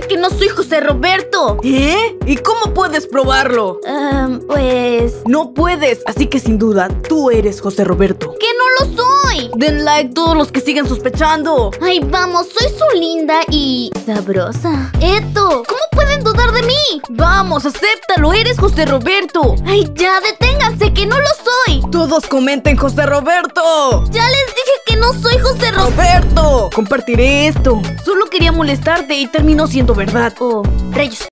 que no soy José Roberto. ¿Eh? ¿Y cómo puedes probarlo? Pues... No puedes, así que sin duda, tú eres José Roberto. ¡Que no lo soy! Den like todos los que siguen sospechando. Ay, vamos, soy su linda y... sabrosa. ¡Eto! ¿Cómo pueden dudar de mí? Vamos, acéptalo, eres José Roberto. ¡Ay, ya, deténganse, que no lo soy! Todos comenten José Roberto. ¡Ya les dije que no soy José Roberto! ¡Roberto! Compartiré esto. Solo quería molestarte y terminó siendo verdad. Oh, rayos.